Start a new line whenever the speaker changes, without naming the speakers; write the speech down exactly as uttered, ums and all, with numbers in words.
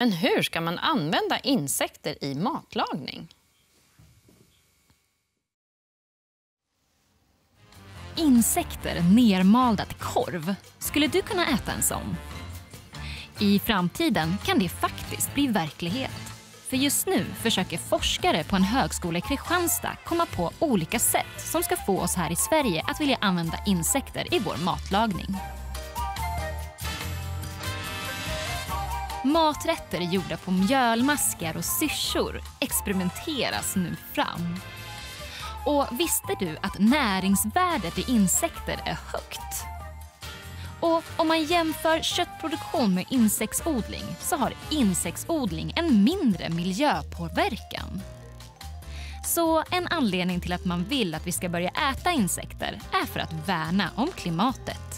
Men hur ska man använda insekter i matlagning?
Insekter nermalda till korv. Skulle du kunna äta en sån? I framtiden kan det faktiskt bli verklighet. För just nu försöker forskare på en högskola i Kristianstad komma på olika sätt som ska få oss här i Sverige att vilja använda insekter i vår matlagning. Maträtter gjorda på mjölmaskar och syrsor experimenteras nu fram. Och visste du att näringsvärdet i insekter är högt? Och om man jämför köttproduktion med insektsodling så har insektsodling en mindre miljöpåverkan. Så en anledning till att man vill att vi ska börja äta insekter är för att värna om klimatet.